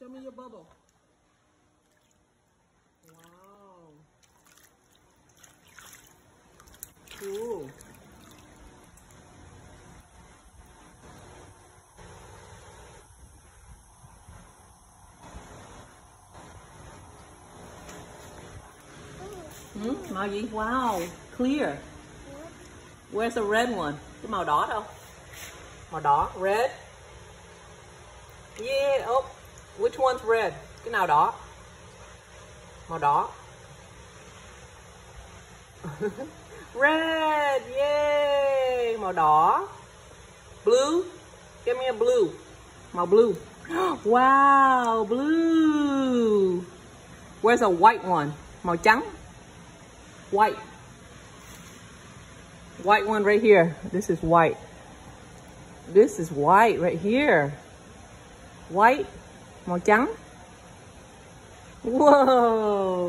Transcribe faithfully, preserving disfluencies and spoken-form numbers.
Show me your bubble. Wow. Cool. Hmm, màu gì? Wow, clear. Where's the red one? Cái màu đỏ đâu? Màu đỏ, red. Yeah, oh, which one's red? Cái nào đỏ? Màu đỏ. Red, yay, màu đỏ. Blue, give me a blue. Màu blue. Wow, blue. Where's a white one? Màu trắng. White. White one right here. This is white. This is white right here. White. Màu trắng. Whoa.